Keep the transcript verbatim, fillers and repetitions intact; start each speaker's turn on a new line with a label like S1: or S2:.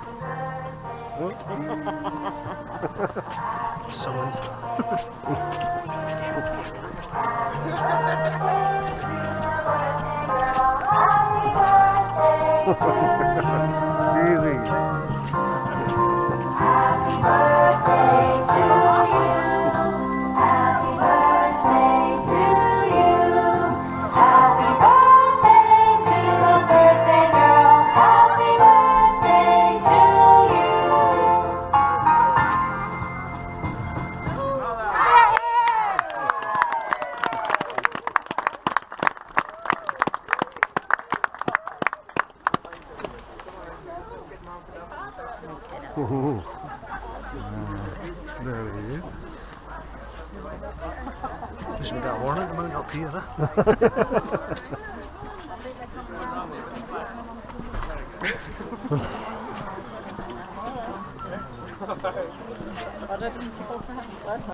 S1: Summoned.
S2: It's easy.
S3: Happy birthday to you. Happy birthday to you. Happy birthday to the birthday girl. Happy birthday to you.
S2: Ooh. There he is.
S1: Wish we got warning about up here, huh?